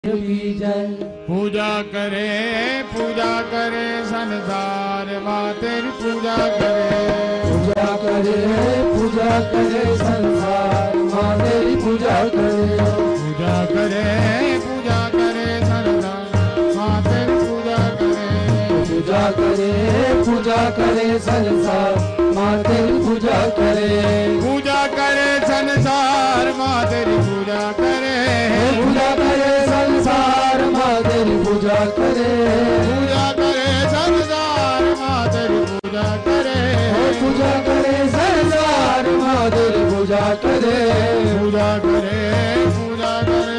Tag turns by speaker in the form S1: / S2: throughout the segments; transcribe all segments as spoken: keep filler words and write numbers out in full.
S1: पूजा करे पूजा करे संसार माँ तेरी पूजा करे।
S2: पूजा करे पूजा करे संसार माँ तेरी पूजा करे।
S1: पूजा करे पूजा करे संसार माँ तेरी पूजा करे।
S2: पूजा करे पूजा करे संसार माँ तेरी पूजा करे।
S1: पूजा करे संसार माँ तेरी पूजा करे।
S2: पूजा करे संसार माँ तेरी पूजा करे।
S1: पूजा करे संसार माँ तेरी पूजा करे।
S2: पूजा करे संसार माँ तेरी पूजा करे।
S1: पूजा करे पूजा करे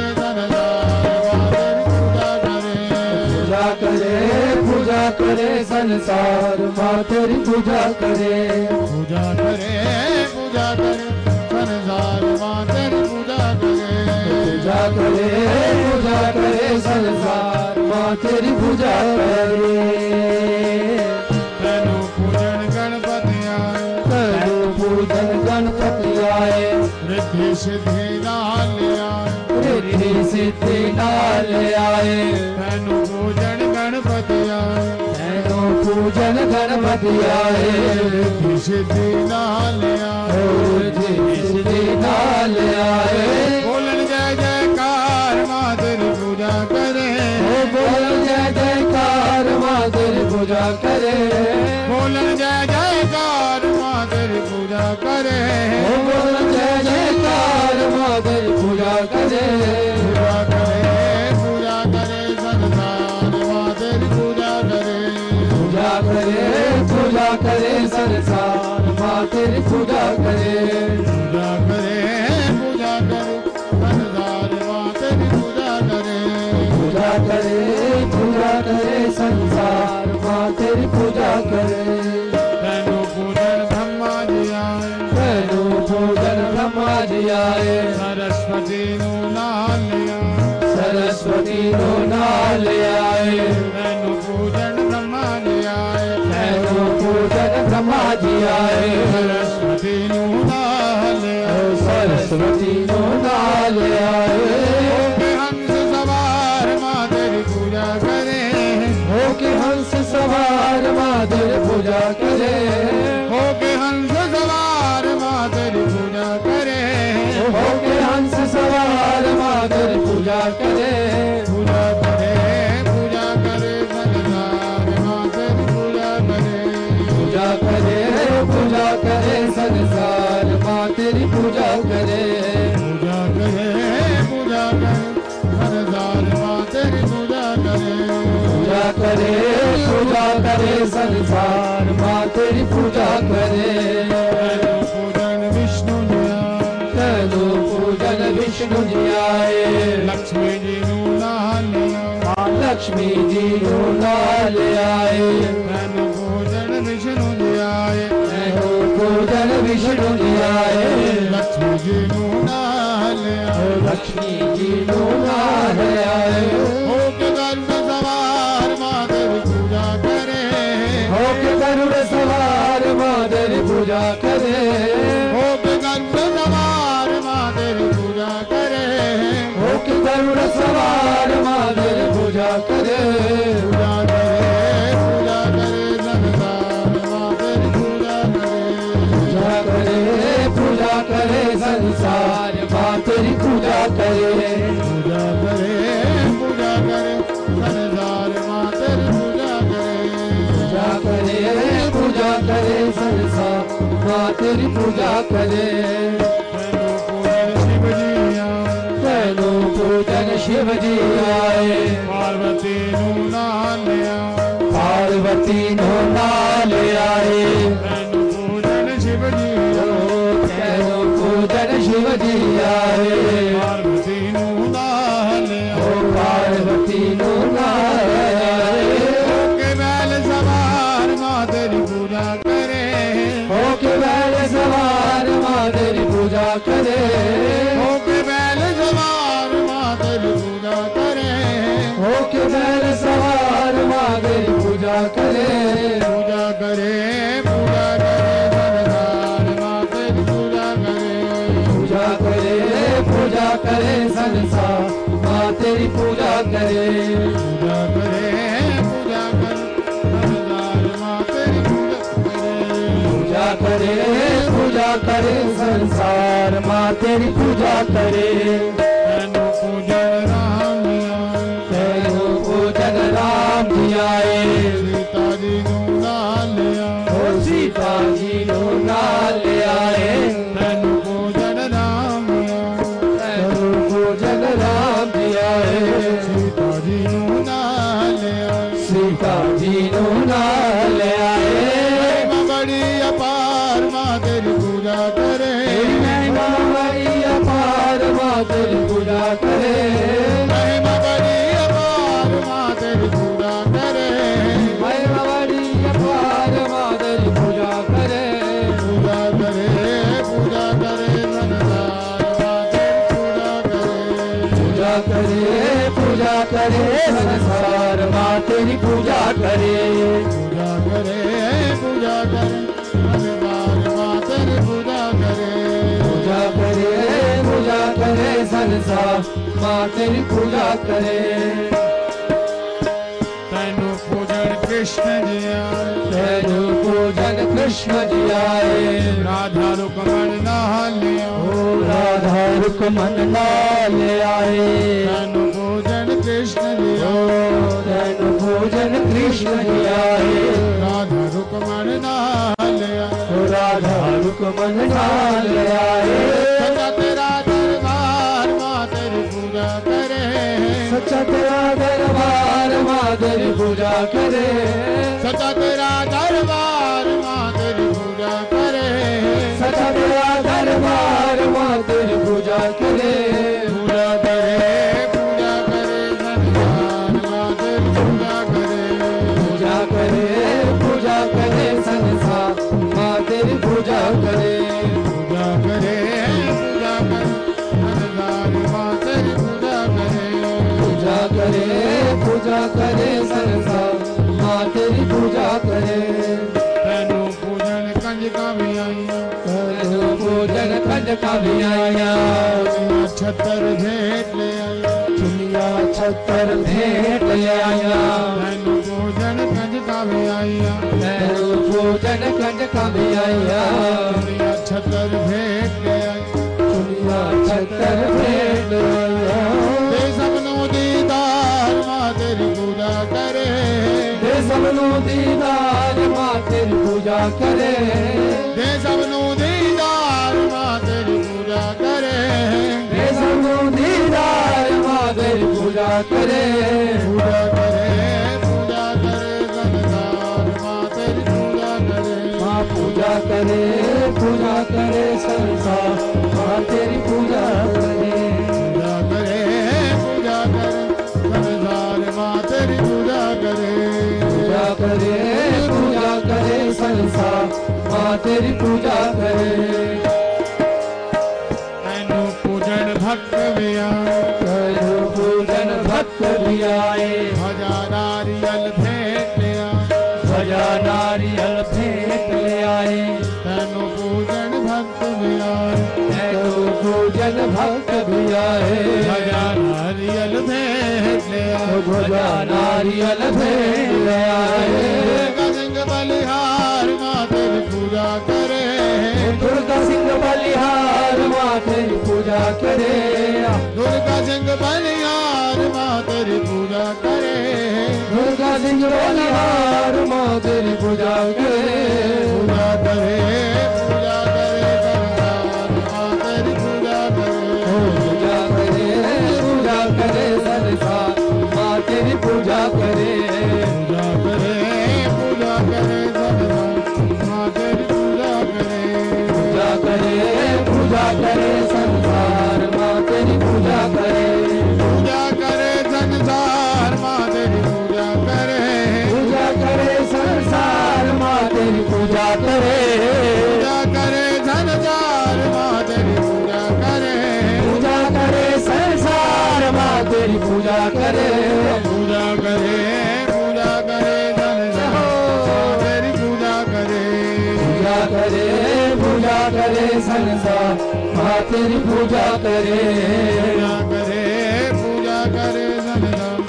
S1: संसार माँ तेरी पूजा करे।
S2: पूजा करे पूजा करे संसार माँ तेरी पूजा करे।
S1: पूजा करे पूजा करे संसार माँ तेरी पूजा करे।
S2: तेनु पूजन गणपति आए।
S1: तेनु पूजन गणपति आए।
S2: रिद्धि सिद्धि नाल आए।
S1: रिद्धि सिद्धि नाल आए।
S2: तेनु पूजन गणपति आए।
S1: तेनु पूजन गणपति आए।
S2: रिद्धि सिद्धि नाल आए।
S1: रिद्धि सिद्धि नाल आए।
S2: बोलन जय जयकार माँ तेरी पूजा करे।
S1: बोलन जय जयकार माँ तेरी पूजा करे।
S2: बोलन जय जयकार माँ तेरी पूजा करे।
S1: बोलन जय जयकार माँ तेरी पूजा करे।
S2: पूजा करे पूजा करे संसार माँ तेरी पूजा करे।
S1: पूजा करे पूजा करे संसार माँ तेरी पूजा करे।
S2: पूजा करे पूजा करे संसार माँ तेरी पूजा करे।
S1: पूजा करे पूजा करे संसार माँ तेरी पूजा करे।
S2: तेनु पूजन ब्रह्मा जी आए।
S1: तेनु पूजन ब्रह्मा जी आए।
S2: सरस्वती नु नाल आए।
S1: सरस्वती नु नाल आए।
S2: तेनु पूजन ब्रह्मा जी आए।
S1: तेनु पूजन ब्रह्मा जी आए।
S2: सरस्वती नु नाल आए।
S1: सरस्वती नु नाल आए।
S2: होके हंस सवार माँ तेरी पूजा करे।
S1: होके हंस सवार माँ तेरी पूजा करे।
S2: होके हंस सवार माँ तेरी पूजा करे।
S1: होके हंस सवार माँ तेरी पूजा करे।
S2: पूजा करे पूजा करे संसार माँ तेरी पूजा करे।
S1: पूजा करे पूजा करे संसार माँ तेरी पूजा करे।
S2: पूजा करे पूजा करे संसार माँ तेरी पूजा करे।
S1: पूजा करे पूजा करे संसार माँ तेरी पूजा करे।
S2: तेनु पूजन विष्णु जी आए।
S1: तेनु पूजन विष्णु जी आए।
S2: लक्ष्मी जी नु नाल आए।
S1: लक्ष्मी जी नु नाल आए।
S2: तेनु पूजन विष्णु जी आए।
S1: तेनु पूजन विष्णु जी आए।
S2: लक्ष्मी जी नु नाल आए।
S1: लक्ष्मी जी नु नाल आए।
S2: होके गरुड़ सवार माँ तेरी पूजा करे।
S1: होके गरुड़ सवार माँ तेरी पूजा करे।
S2: होके गरुड़ सवार माँ तेरी पूजा करे।
S1: होके गरुड़ सवार माँ तेरी पूजा करे।
S2: पूजा करे पूजा करे संसार माँ तेरी पूजा करे।
S1: पूजा करे पूजा करे संसार माँ तेरी पूजा करे।
S2: पूजा करे पूजा करे संसार माँ तेरी पूजा करे।
S1: पूजा करे पूजा करे संसार माँ तेरी पूजा करे।
S2: तेनु पूजन शिव जी आए।
S1: तेनु पूजन शिव जी आए।
S2: पार्वती नु नाल आए।
S1: पार्वती नु नाल आए।
S2: तेनु पूजन शिव जी आए।
S1: तेनु पूजन शिव जी आए।
S2: पार्वती नु नाल आए।
S1: पार्वती नु नाल आए।
S2: होके बैल सवार माँ तेरी पूजा करे।
S1: होके बैल सवार माँ तेरी पूजा करे।
S2: होके बैल सवार माँ तेरी पूजा करे।
S1: होके बैल सवार माँ तेरी पूजा करे।
S2: पूजा करे पूजा करे संसार माँ तेरी पूजा करे।
S1: पूजा करे पूजा करे संसार माँ तेरी पूजा करे
S2: पूजा करे पूजा करे संसार माँ तेरी पूजा करे
S1: पूजा करे पूजा करे संसार माँ तेरी पूजा करे
S2: तैनू पूजन राम दिया
S1: तैनू पूजन राम दिया
S2: सीता जी नू नाल लिया
S1: ओ सीता जी नू नाल आए
S2: तैनू पूजन राम दिया
S1: तैनू पूजन राम दिया
S2: सीता जी नू नाल लिया
S1: सीता जी नू नाल आए
S2: महिमा बड़ी अपार माँ तेरी पूजा करे
S1: महिमा बड़ी अपार माँ तेरी पूजा करे
S2: महिमा बड़ी अपार माँ तेरी पूजा करे
S1: महिमा बड़ी अपार माँ तेरी पूजा करे
S2: पूजा करे पूजा करे संसार माँ तेरी पूजा करे
S1: पूजा करे पूजा करे संसार माँ तेरी पूजा करे
S2: पूजा करे पूजा करे संसार माँ तेरी पूजा करे
S1: पूजा करे पूजा करे संसार माँ तेरी पूजा करे
S2: तैनू पूजन कृष्ण जी आए
S1: तैनू पूजन कृष्ण जी आए
S2: राधा रुकमण नाल लिया
S1: ओ राधा रुकमन लाल आए
S2: तैनू पूजन कृष्ण जी
S1: ओ तैनू पूजन कृष्ण जी आए
S2: राधा रुकमण नाल लिया
S1: ओ राधा रुकमन लाल आए
S2: सच्चा तेरा दरबार माँ तेरी पूजा करे
S1: सच्चा तेरा दरबार माँ तेरी पूजा करे
S2: सच्चा तेरा दरबार माँ तेरी पूजा करे
S1: सच्चा तेरा दरबार माँ तेरी पूजा करे
S2: पूजा करे पूजा करे संसार माँ तेरी पूजा करे
S1: पूजा करे पूजा करे संसार माँ तेरी पूजा करे
S2: पूजा करे पूजा करे संसार माँ तेरी पूजा करे
S1: पूजा करे पूजा करे संसार माँ तेरी पूजा करे
S2: तैनू पूजन कंजका भी आईया
S1: तैनू पूजन कंजका भी आया
S2: छत्तर भेंट ले आया
S1: दुनिया छत्तर भेंट ले आया
S2: तैनू पूजन कंजका भी आईया
S1: तैनू पूजन कंजका भी आया
S2: दुनिया छत्तर भेंट ले आई
S1: दुनिया छत्तर भेंट ले आया
S2: ते सबनू दीदार माँ तेरी पूजा करे
S1: ते सबनू दीदार माँ तेरी पूजा करे
S2: ते सबनू दीदार माँ तेरी पूजा करे
S1: ते सबनू दीदार माँ तेरी पूजा करे
S2: पूजा करे पूजा करे संसार माँ तेरी पूजा करे
S1: माँ पूजा करे पूजा करे संसार माँ तेरी पूजा करे
S2: पूजा करे पूजा करे संसार माँ तेरी पूजा करे
S1: पूजा करे पूजा करे संसार माँ तेरी पूजा करे
S2: तैनू पूजन भक्त भी आए
S1: तैनू पूजन भक्त भी आए
S2: भजा नारियल भेंट ले आए
S1: भजा नारियल भेंट ले आए
S2: तैनू पूजन भक्त भी आए
S1: तैनू पूजन भक्त भी आए
S2: भजा नारियल भेंट ले आए
S1: भजा नारियल भेंट ले आए
S2: दुर्गा सिंह बलिहार माँ तेरी पूजा करे
S1: दुर्गा सिंह बलिहार माँ तेरी पूजा करे
S2: दुर्गा सिंह बलिहार माँ तेरी पूजा करे
S1: दुर्गा सिंह बलिहार माँ तेरी पूजा करे
S2: पूजा करे पूजा करे संसार माँ तेरी पूजा करे
S1: पूजा करे पूजा करे संसार माँ तेरी पूजा करे
S2: पूजा करे पूजा करे संसार माँ तेरी पूजा करे
S1: पूजा करे पूजा करे संसार माँ तेरी पूजा करे
S2: पूजा करे संसार माँ तेरी पूजा करे
S1: पूजा करे संसार माँ तेरी पूजा करे
S2: पूजा करे संसार माँ तेरी पूजा करे
S1: पूजा करे संसार माँ तेरी पूजा करे
S2: पूजा करे पूजा करे संसार तेरी पूजा करे
S1: पूजा करे पूजा करे संसार माँ तेरी पूजा करे
S2: पूजा करे पूजा करे संसार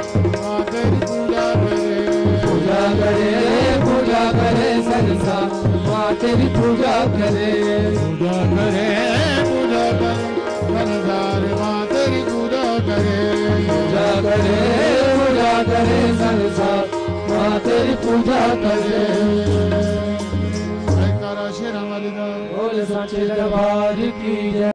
S1: माँ तेरी पूजा करे
S2: पूजा करे पूजा करे संसार माँ तेरी पूजा करे
S1: पूजा करे पूजा करे संसार माँ तेरी पूजा करे
S2: जयकारा श्री राम हरिदास
S1: बोल साचे दरबार की जय।